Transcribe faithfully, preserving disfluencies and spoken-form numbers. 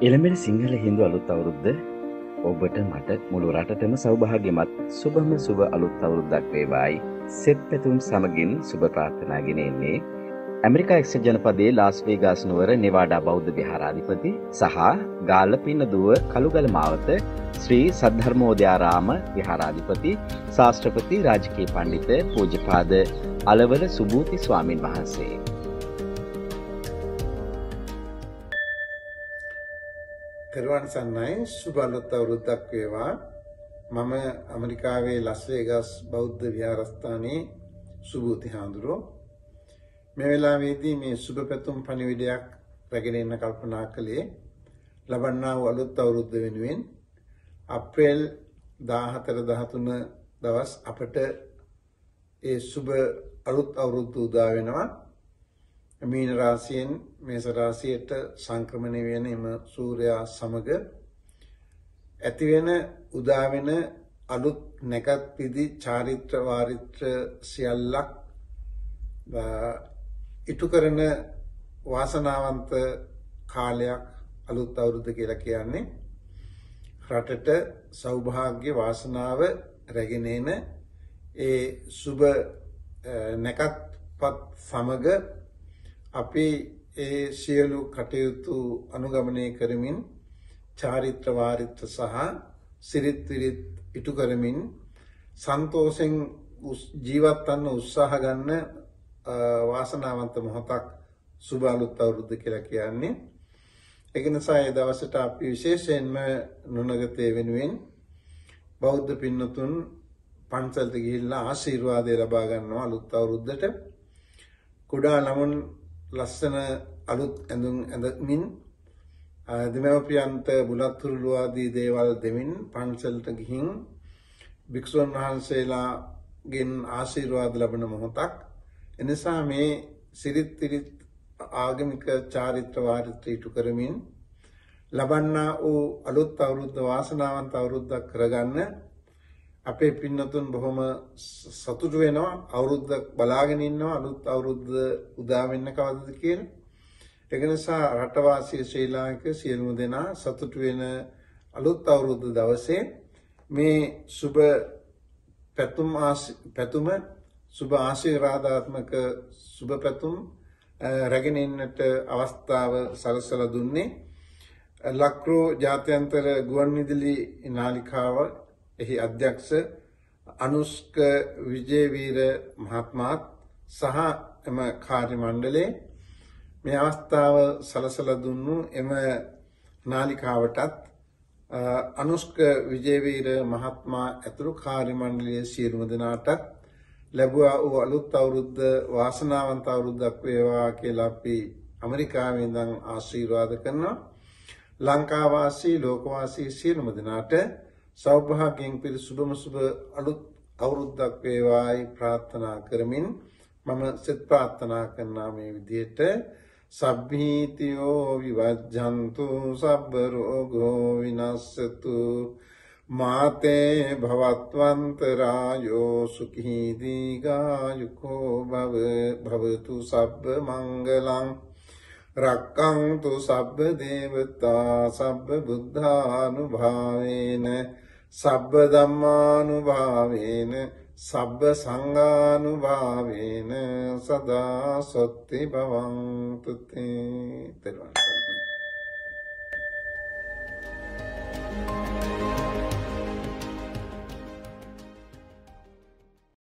එළඹෙන සිංහල හින්දු අලුත් අවුරුද්ද ඔබට මට මුළු රටටම සෞභාග්‍යමත් සුබම සුබ අලුත් අවුරුද්දක් වේවායි සෙත් පැතුම් සමගින් සුබ ප්‍රාර්ථනා ගෙන එන්නේ ඇමරිකා එක්සත් ජනපදයේ ලාස් වේගාස් නුවර නෙවාඩා බෞද්ධ විහාරාධිපති සහ ගාල්ලපින්නදුව කළුගල මාවත ශ්‍රී සද්ධර්මෝදයාරාම විහාරාධිපති ශාස්ත්‍රපති රාජකීය පඬිත පූජ්‍යපාද අලවල සුබූති ස්වාමින් වහන්සේ. තෙරුවන් සරණයි සුබ අලුත් අවුරුද්දක් වේවා. මම ඇමරිකාවේ ලාස් වේගාස් බෞද්ධ විහාරස්ථානයේ සුබූති හාමුදුරුවෝ. මේ වෙලාවේදී මේ සුබ පැතුම් පණිවිඩයක් රැගෙන එන්න කල්පනා කළේ ලබන්නා වූ අලුත් අවුරුද්ද වෙනුවෙන් අප්‍රේල් දාහතර දහතුන දවස් අපට ඒ සුබ අලුත් අවුරුද්ද උදා වෙනවා. මීන රාශියෙන් මේෂ රාශියට සංක්‍රමණය වෙන එම සූර්යයා සමග ඇති වෙන උදා වෙන අලුත් නැකත් පිදි චාරිත්‍ර වාරිත්‍ර සියල්ලක් ඉටු කරන වාසනාවන්ත කාලයක් අලුත් අවුරුද්ද කියලා කියන්නේ. රටට සෞභාග්‍ය වාසනාව රැගෙන එන ඒ සුබ නැකත්පත් සමග අපි ඒ සියලු කටයුතු අනුගමනය කරමින් චාරිත්‍ර වාරිත්‍ර සහ සිරිත් විරිත් ඉටු කරමින් සන්තෝෂෙන් ජීවත් වන්න උත්සාහ ගන්න වාසනාවන්ත මොහොතක් සුබ අලුත් අවුරුද්ද කියලා කියන්නේ. ඒක නිසා ඒ දවසට අපි විශේෂයෙන්ම නුනගතේ වෙනුවෙන් බෞද්ධ පින්නතුන් පන්සලට ගිහිල්ලා ආශිර්වාදය ලබා ගන්නවා අලුත් අවුරුද්දට. කුඩා ළමුන් ලස්සන අලුත් ඇඳුම් ඇඳමින් දෙමව්පියන්ට බුලත් තුරුළු ආදී දේවල් දෙමින් පන්සලට ගිහින් භික්ෂුන් වහන්සේලාගෙන් ආශිර්වාද ලබන මොහොතක්. එනිසා මේ සිරිත් විරිත් ආගමික චාරිත්‍ර වාරිත්‍ර ඉටු කරමින් ලබන්නා වූ අලුත් අවුරුද්ද වාසනාවන්ත අවුරුද්දක් කරගන්න අපේ පින්නතුන් බොහොම සතුටු වෙනවා. අවුරුද්දක් බලාගෙන ඉන්නවා අලුත් අවුරුද්ද උදා වෙන්න කවදද කියලා. ඒක නිසා රටවාසී ශ්‍රී ලාංකික සියලුම දෙනා සතුටු වෙන අලුත් අවුරුද්ද දවසේ මේ සුබ පැතුම් පැතුම සුබ ආශිර්වාදාත්මක සුබ පැතුම් රැගෙන එන්නට අවස්ථාව සලසලා දුන්නේ ලක්රෝ ජාත්‍යන්තර ගුවන්විදුලි නාලිකාව එහි අධ්‍යක්ෂ අනුෂ්ක විජේවීර මහත්මයාත් සහ එම කාර්ය මණ්ඩලයේ මේ අවස්ථාව සලසලා දුන්නු එම නාලිකාවටත් අනුෂ්ක විජේවීර මහත්මයා ඇතුළු කාර්ය මණ්ඩලයේ සියලුම දෙනාටත් ලැබුවා වූ අලුත් අවුරුද්ද වාසනාවන්ත අවුරුද්දක් වේවා කියලා අපි ඇමරිකාවේ ඉඳන් ආශිර්වාද කරනවා. ලංකාවාසී ලෝකවාසී සියලුම දෙනාට සෞභාග්‍යයෙන් පිරි සුබම සුබ අලුත් අවුරුද්දක් වේවායි ප්‍රාර්ථනා කරමින් මම සෙත් ප්‍රාර්ථනා කරනා මේ විදිහට සබ්බීතියෝ විවජ්ජන්තු සබ්බ රෝගෝ විනස්සතු මාතේ භවත්වන්තරායෝ සුඛී දීඝායුකෝ භව භවතු සබ්බ මංගලං රක්ඛන්තු සබ්බ දේවතා සබ්බ බුද්ධානුභාවේන සබ්බ ධම්මානුභාවේන සබ්බ සංඝානුභාවේන සදා සොත්ති භවන්තු තේ.